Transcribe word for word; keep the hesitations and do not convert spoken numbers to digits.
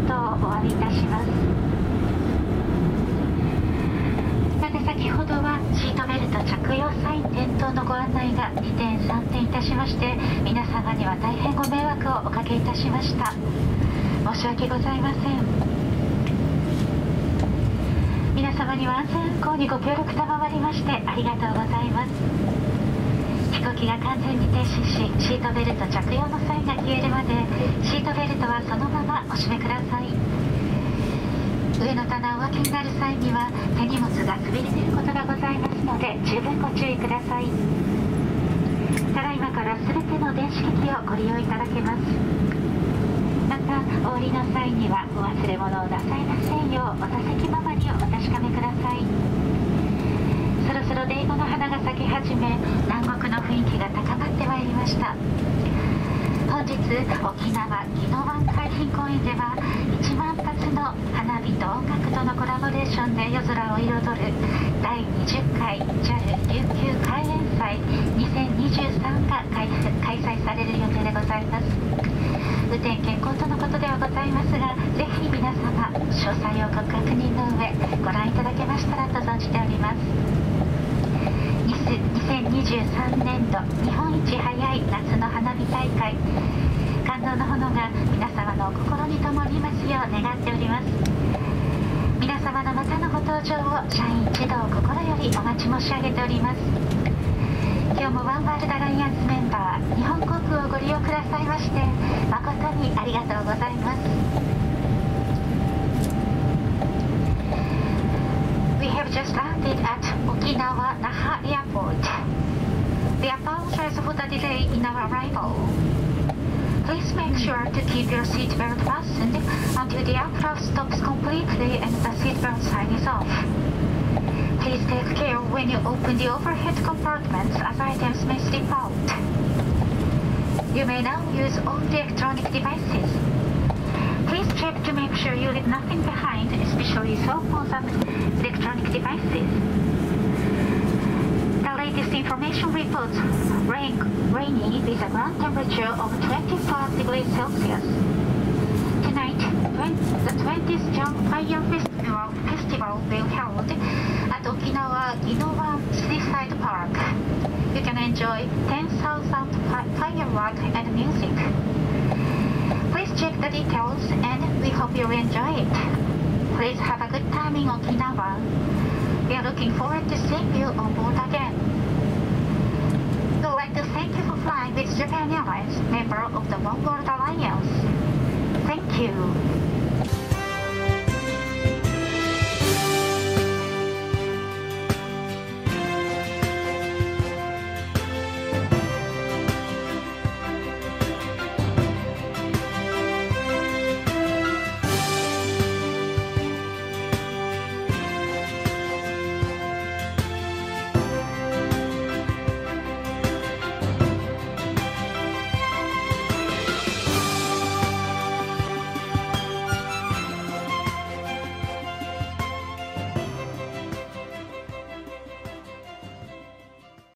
ことをお詫びいたします。さて、先ほどはシートベルト着用サイン点灯のご案内がにてんさんてんいたしまして、皆様には大変ご迷惑をおかけいたしました。申し訳ございません。皆様には安全運航にご協力賜りましてありがとうございます。飛行機が完全に停止し、シートベルト着用のサインが消えるまでシートベルトはそのままお締めください。上の棚をお開けになる際には手荷物が滑り出ることがございますので十分ご注意ください。ただいまから全ての電子機器をご利用いただけます。またお降りの際にはお忘れ物をなさいませんようお座席周りをお確かめください。そろそろデイゴの花が咲き始め、南国の雰囲気が高まってまいりました。本日沖縄宜野湾海浜公園ではいちまん発の花火と音楽とのコラボレーションで夜空を彩るだいにじゅっかい ジャル 琉球開園祭にせんにじゅうさんが開催される予定でございます。雨天健康とのことではございますが、ぜひ皆様詳細をご確認の上ご覧いただけましたらと存じております。にせんにじゅうさんねんど日本一早い夏の花火大会、感動の炎が皆様のお心に灯りますよう願っております。皆様のまたのご登場を社員一同心よりお待ち申し上げております。今日もワンワールドアライアンスメンバー日本航空をご利用くださいまして誠にありがとうございます。 We have just landed at Okinawa Naha Airport. We apologize for the delay in our arrival. Please make sure to keep your seatbelt fastened until the aircraft stops completely and the seatbelt sign is off. Please take care when you open the overhead compartments as items may slip out. You may now use all the electronic devices. Please check to make sure you leave nothing behind, especially cell phones and electronic devices. The latest information reports rain, rainy with a ground temperature of twenty-five degrees Celsius. Tonight, the twentieth Jump Fire Festival, Festival will be held at Okinawa宜野湾Seaside Park. You can enjoy ten thousand fireworks and music. Please check the details and we hope you enjoy it. Please have a good time in Okinawa. We are looking forward to seeing you on board again. We would like to thank you for flying with Japan Airlines, member of the One World Alliance. Thank you.